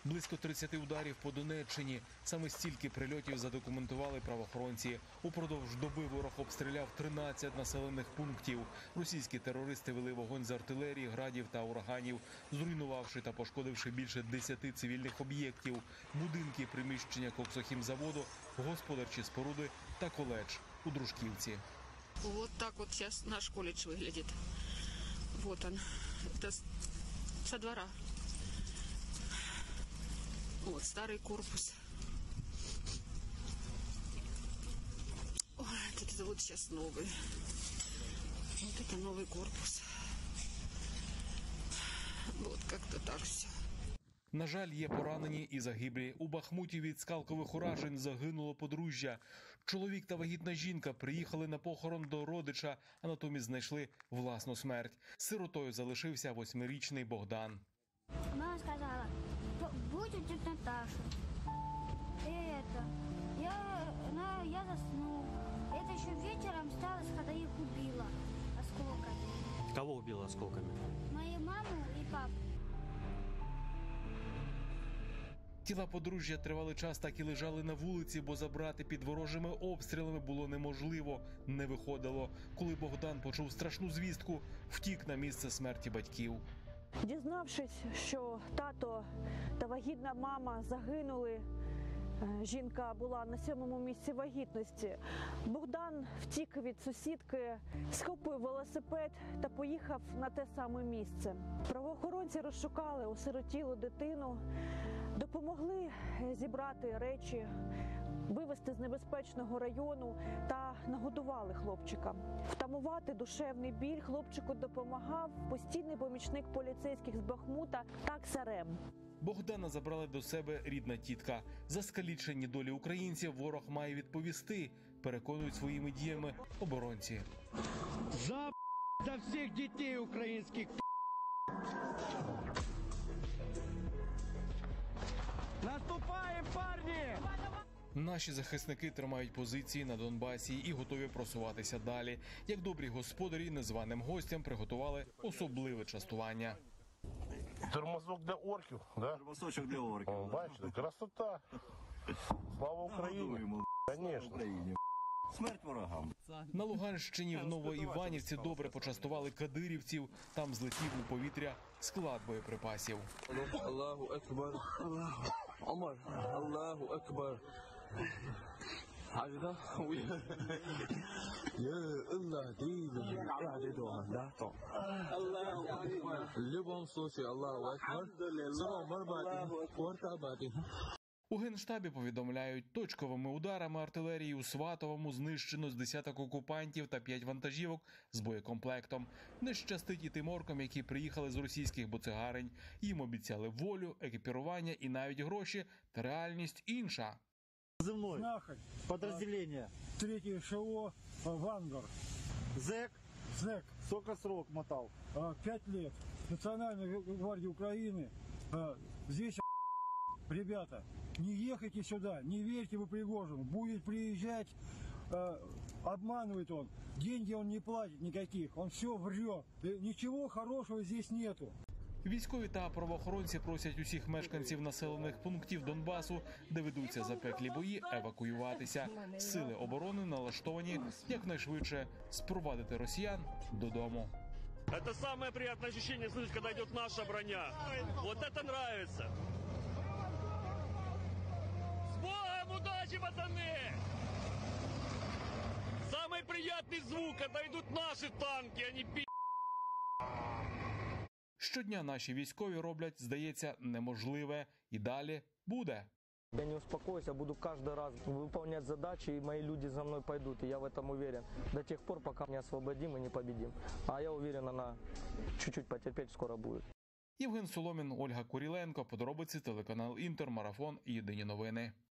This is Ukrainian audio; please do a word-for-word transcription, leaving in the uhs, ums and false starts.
Близько тридцяти ударів по Донеччині. Саме стільки прильотів задокументували правоохоронці. Упродовж доби ворог обстріляв тринадцять населених пунктів. Російські терористи вели вогонь з артилерії, градів та ураганів, зруйнувавши та пошкодивши більше десяти цивільних об'єктів, будинки, приміщення коксохімзаводу, господарчі споруди та коледж у Дружківці. Вот так вот сейчас наш колледж выглядит. Вот он. Это со двора. Вот старый корпус. Ой, это вот сейчас новый. Вот это новый корпус. Вот как-то так все. На жаль, є поранені і загиблі. У Бахмуті від скалкових уражень загинуло подружжя. Чоловік та вагітна жінка приїхали на похорон до родича, а натомість знайшли власну смерть. Сиротою залишився восьмирічний Богдан. Мама сказала, будь у тетя Наташа. И это, я, на, я заснул. Это еще вечером сталось, когда их убила осколками. Кого убила осколками? Мою маму и папу. Тіла подружжя тривалий час так і лежали на вулиці, бо забрати під ворожими обстрілами було неможливо, не виходило. Коли Богдан почув страшну звістку, втік на місце смерті батьків. Дізнавшись, що тато та вагітна мама загинули, жінка була на сьомому місці вагітності, Богдан втік від сусідки, схопив велосипед та поїхав на те саме місце. Правоохоронці розшукали осиротілу дитину, допомогли зібрати речі, вивезти з небезпечного району та нагодували хлопчика. Втамувати душевний біль хлопчику допомагав постійний помічник поліцейських з Бахмута Таксарем. Богдана забрали до себе рідна тітка. За скалічені долі українців ворог має відповісти, переконують своїми діями оборонці. За до всіх дітей українських. Наступаємо, парні! Наші захисники тримають позиції на Донбасі і готові просуватися далі. Як добрі господарі, незваним гостям приготували особливе частування. Тормозок для орків, да? Тормозочок для орків. О, бачите, красота. Слава Україні. Звісно. Смерть ворогам. На Луганщині в Новоіванівці добре почастували кадирівців. Там злетів у повітря склад боєприпасів. Аллаху акбар. Омар. Аллаху акбар. Хажда. Я Аллах дин. Аллаху акбар. В любом случае Аллаху акбар. Салам барбати. Квартабати. У Генштабі повідомляють, точковими ударами артилерії у Сватовому знищено з десяток окупантів та п'ять вантажівок з боєкомплектом. Не щастить і тим оркам, які приїхали з російських буцегарень. Їм обіцяли волю, екіпірування і навіть гроші, та реальність інша. Земной. Нахаль. Подразделение. Третье ШО «Вангар». ЗЭК. ЗЭК. Сколько срок мотал? Пять лет. Национальная гвардия Украины. Здесь, ребята, не ехайте сюда, не верьте вы Пригожину. Будет приезжать, обманывает он. Деньги он не платит никаких, он все врет. Ничего хорошего здесь нету. Військові та правоохоронці просять усіх мешканців населених пунктів Донбасу, де ведуться запеклі бої, евакуюватися. Сили оборони налаштовані якнайшвидше спровадити росіян додому. Это самое приятное ощущение слышать, когда идет наша броня. Вот это нравится. С Богом, удачи, пацаны! Самый приятный звук, когда идут наши танки, а не пи***. Щодня наші військові роблять, здається, неможливе. І далі буде. Я не успокоюсь, я буду каждый раз выполнять задачи, и мои люди за мной пойдут, и я в этом уверен. До тех пор, пока не освободим и не победим. А я уверен, она чуть-чуть потерпеть скоро будет. Євген Соломін, Ольга Куріленко, подробиці, телеканал Інтер, Марафон, Єдині новини.